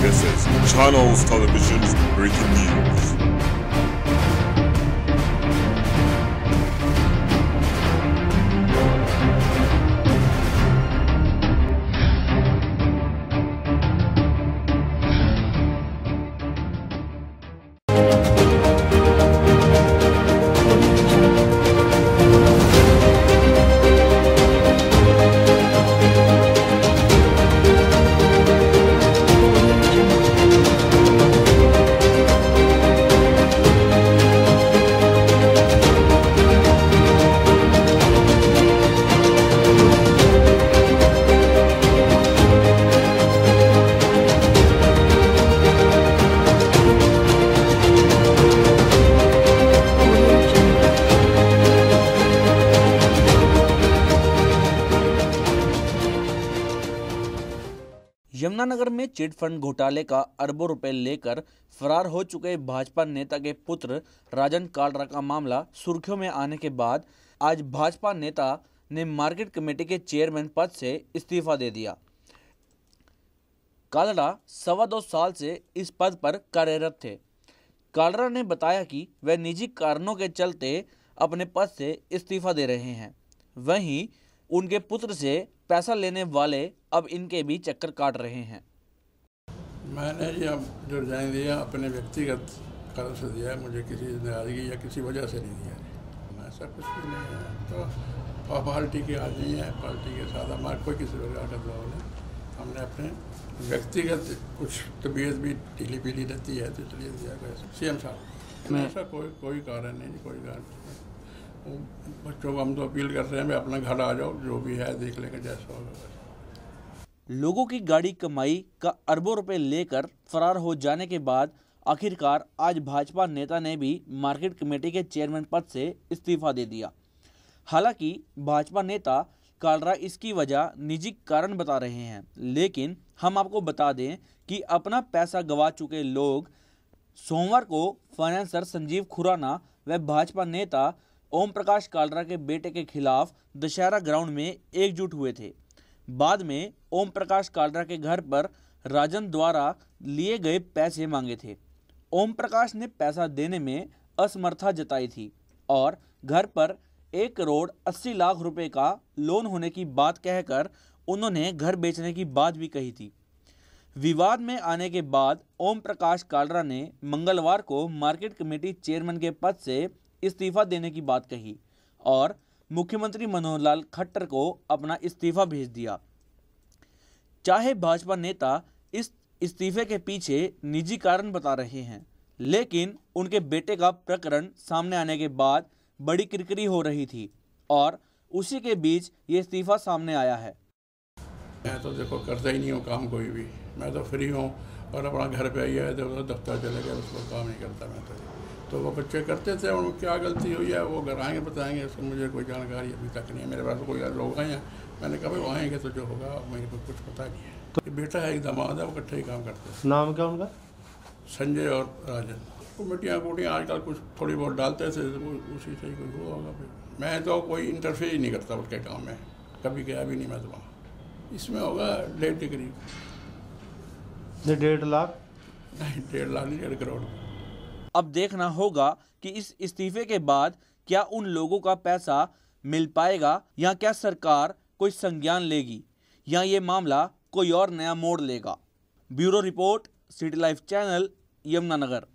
This is Channels Television's breaking news. Yamunanagar में chit fund घोटाले का अरबों रुपए लेकर फरार हो चुके भाजपा नेता के पुत्र राजन कालरा का मामला सुर्खियों में आने के बाद आज भाजपा नेता ने मार्केट कमेटी के चेयरमैन पद से इस्तीफा दे दिया। कालरा 2.25 साल से इस पद पर कार्यरत थे। कालरा ने बताया कि वह निजी कारणों के चलते अपने पद से इस्तीफा दे रहे हैं। वहीं उनके पुत्र से पैसा लेने वाले अब इनके भी चक्कर काट रहे हैं। मैंने ये जो रिजाइन दिया अपने व्यक्तिगत कारण से दिया, मुझे किसी नाराजगी या किसी वजह से नहीं दिया। ऐसा कुछ भी नहीं है, तो पार्टी के आदमी है, पार्टी के साथ हमारा कोई किसी प्रकार का दबाव नहीं। हमने अपने व्यक्तिगत कुछ तबीयत भी ढीली पीली रहती है तो इसलिए दिया सीएम साहब। ऐसा कोई कारण नहीं, कोई कारण नहीं। बच्चों को हम तो अपील कर रहे हैं, अपना घर आ जाओ, जो भी है देख लेंगे जैसा होगा। लोगों की गाड़ी कमाई का अरबों रुपए लेकर फरार हो जाने के बाद आखिरकार आज भाजपा नेता ने भी मार्केट कमेटी के चेयरमैन पद से इस्तीफा दे दिया। हालांकि भाजपा नेता कालरा इसकी वजह निजी कारण बता रहे हैं, लेकिन हम आपको बता दें कि अपना पैसा गंवा चुके लोग सोमवार को फाइनेंसर संजीव खुराना व भाजपा नेता ओम प्रकाश कालरा के बेटे के खिलाफ दशहरा ग्राउंड में एकजुट हुए थे। बाद में ओम प्रकाश कालरा के घर पर राजन द्वारा लिए गए पैसे मांगे थे। ओम प्रकाश ने पैसा देने में असमर्था जताई थी और घर पर 1,80,00,000 रुपए का लोन होने की बात कहकर उन्होंने घर बेचने की बात भी कही थी। विवाद में आने के बाद ओम प्रकाश कालरा ने मंगलवार को मार्केट कमेटी चेयरमैन के पद से इस्तीफा देने की बात कही और मुख्यमंत्री मनोहर लाल खट्टर को अपना इस्तीफा भेज दिया। चाहे भाजपा नेता इस इस्तीफे के पीछे निजी कारण बता रहे हैं, लेकिन उनके बेटे का प्रकरण सामने आने के बाद बड़ी किरकिरी हो रही थी और उसी के बीच ये इस्तीफा सामने आया है। मैं तो देखो करता ही नहीं हूँ काम कोई भी, मैं तो फ्री हूँ और अपना घर पे आई है तो दफ्तर चले गए, उसको काम नहीं करता मैं तो वो बच्चे करते थे। उनको क्या गलती हुई है वो घर आएंगे बताएंगे, उसको मुझे कोई जानकारी अभी तक नहीं है। मेरे पास तो कोई लोग आए हैं, मैंने कहा भाई वो आएंगे तो जो होगा मेरे को कुछ पता नहीं है। तो बेटा है, एक दामाद है, वो इकट्ठे ही काम करते हैं। नाम क्या उनका? संजय और राजन। कमेटियाँ आजकल कुछ थोड़ी बहुत डालते थे, उसी से ही कोई हुआ होगा। मैं तो कोई इंटरफेयर ही नहीं करता उसके काम में, कभी गया भी नहीं मैं तो वहाँ। इसमें होगा 1.5 के करीब। 1.5 लाख? नहीं, 1.5 लाख नहीं, 1.5 करोड़। अब देखना होगा कि इस इस्तीफे के बाद क्या उन लोगों का पैसा मिल पाएगा या क्या सरकार कोई संज्ञान लेगी या ये मामला कोई और नया मोड़ लेगा। Bureau report, city live channel, Yamunanagar.